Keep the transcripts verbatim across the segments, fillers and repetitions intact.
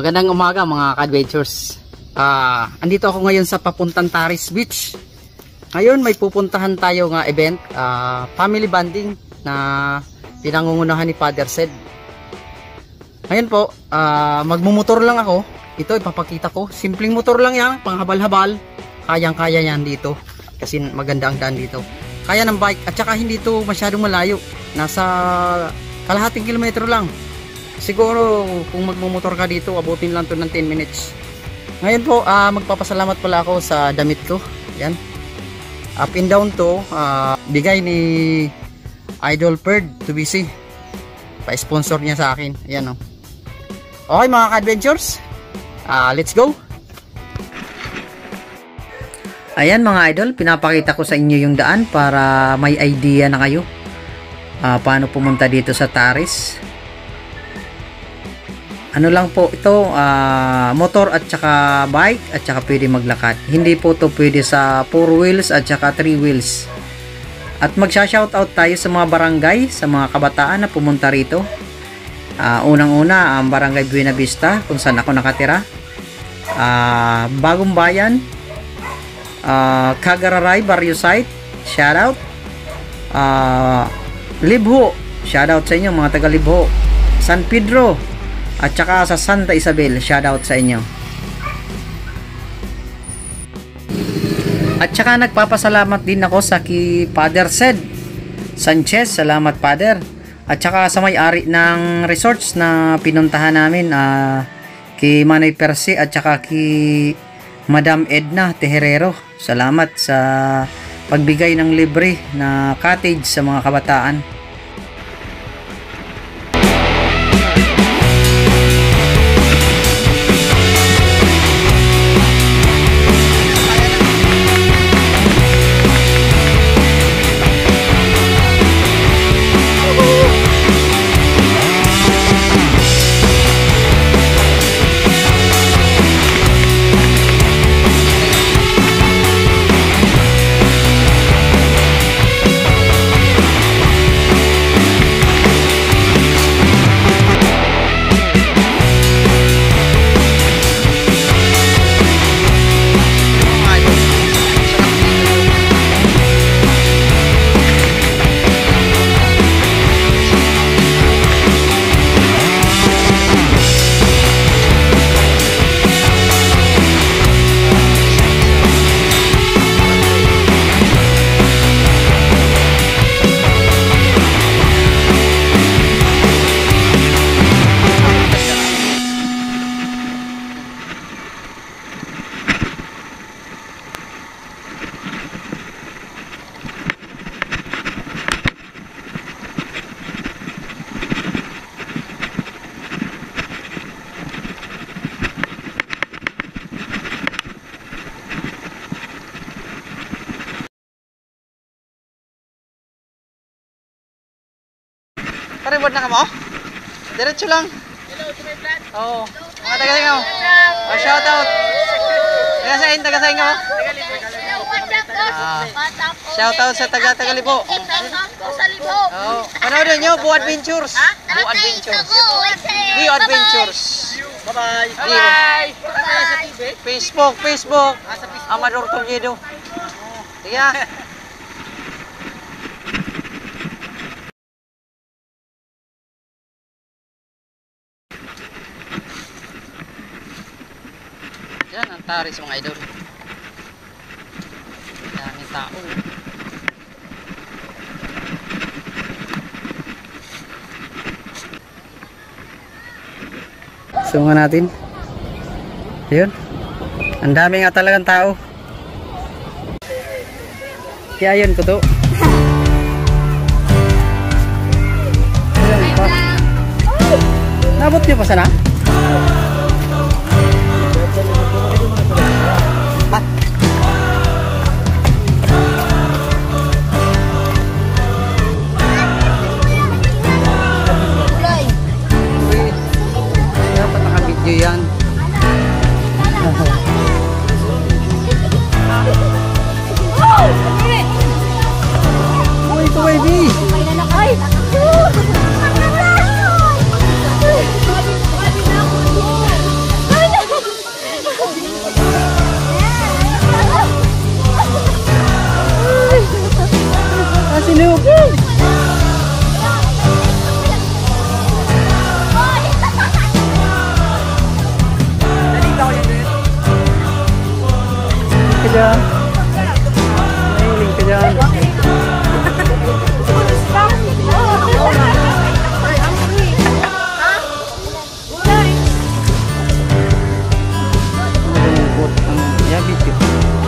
Magandang umaga mga ka-adventures. Ah, andito ako ngayon sa papuntang Taris Beach. Ngayon may pupuntahan tayo nga event, ah, family bonding na pinangungunahan ni Father Sed. Ngayon po, ah, magmumotor lang ako. Ito ipapakita ko. Simpleng motor lang yan, panghabal-habal. Kayang-kaya yan dito. Kasi maganda ang daan dito. Kaya ng bike at saka hindi ito masyadong malayo. Nasa kalahating kilometro lang. Siguro kung magmumotor ka dito, abutin lang to ng ten minutes. Ngayon po, uh, magpapasalamat pala ako sa damit ko. Yan. Up and down to, uh, bigay ni Idol Bird to B C. Pa-sponsor niya sa akin. Yan, oh. Okay mga ka-adventures, uh, let's go. Ayan mga idol, pinapakita ko sa inyo yung daan para may idea na kayo uh, paano pumunta dito sa Taris. Ano lang po ito, uh, motor at saka bike at saka pwede maglakad. Hindi po to pwede sa four wheels at saka three wheels. At magsha-shoutout tayo sa mga barangay, sa mga kabataan na pumunta rito. Uh, Unang-una ang Barangay Buena Vista kung saan ako nakatira. Uh, Bagong Bayan, uh, Cagararay, Barrio Site, shoutout. Uh, Libho, shoutout sa inyo mga taga Libho. San Pedro, at saka sa Santa Isabel, shoutout sa inyo. At saka nagpapasalamat din ako sa ki Father Sed Sanchez, salamat Father. At saka sa may-ari ng resorts na pinuntahan namin, uh, ki Manay Percy at saka ki Madam Edna Teherero, salamat sa pagbigay ng libre na cottage sa mga kabataan. Paribod na ka mo? Diretso lang. Hello to my vlog. Oo. Mga taga-Singaw. Oh, shout out. Taga-Sain, taga-Singaw. Ah, shout out sa taga-Tagalibo. Oo. Panoodin nyo, Buo Adventures. Buo Adventures. Buo Adventures. Bye-bye. Bye-bye. Facebook, Facebook. Amador Toledo. Sige. Yan ang Taris mga idol. Daming tao. Sungan natin. Ayun. Ang dami nga talagang tao. Kaya yun ko to. Ayun pa. Nabot niyo pa sana? Yan. Uy, ito baby. Ay. Lupi! Ka dyan. Mahiling ka dyan. Malungkot ang yabit yun.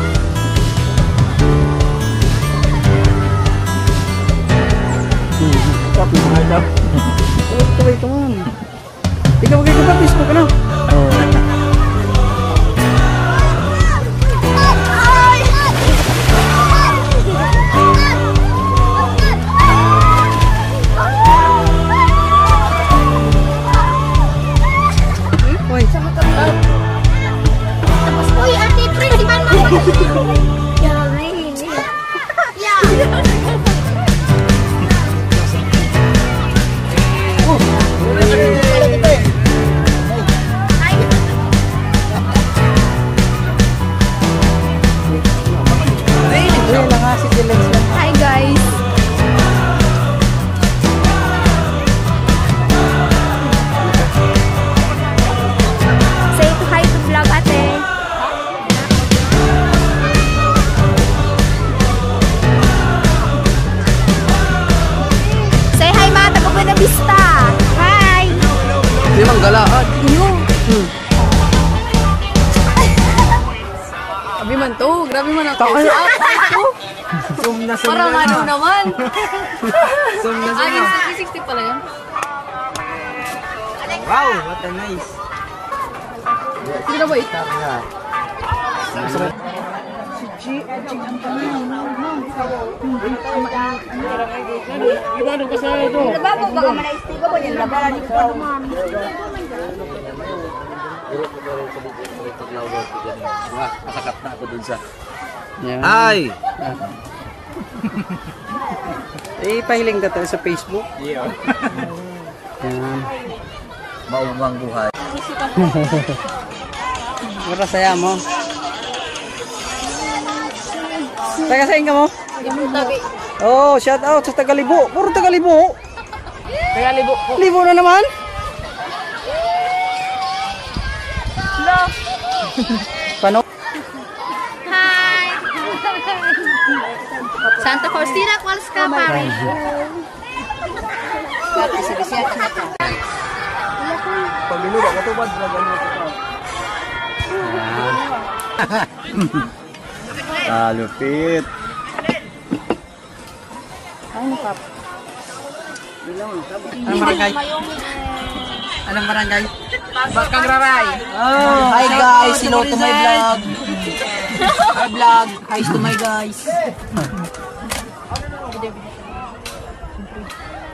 Tapi mahal. Oh, kaway ka man. Ikaw magay ka ba? Facebook ka na? Oo. Uy, ate, pre, di man mo? Ya, ini. Ya. Hi guys. Say hi to vlog ate. Say hi mga taga Buena Vista. Hi. Hindi mang galaan. Yung. Grabe man to, grabe man ako. Takay. Zoom na zoom Parang ano naman. Zoom na zoom Aging na. three sixty pala yan. Wow, what a nice. Hindi na ba ito? Bago baka manaistigo ko yan. Labaran ni ko. Masakap na ako dun sa... Yan. Ay! Eh, pahiling ka tayo sa Facebook. Yeah. Yan. Maumang buhay. Mura saya mo. Taga saan ka mo? Oh, shout out sa Tagalibo. Puro Tagalibo. Kaya libo ko. Libo na naman. Paano? Hi. Santa Faustina, kwals ka pare. Pag binuda, katubad na gano'n ito. Ah, lupit. Anong barangay? Anong barangay? Bakang raray. Oh, Hi guys, hello to my vlog. My vlog, hi to my guys.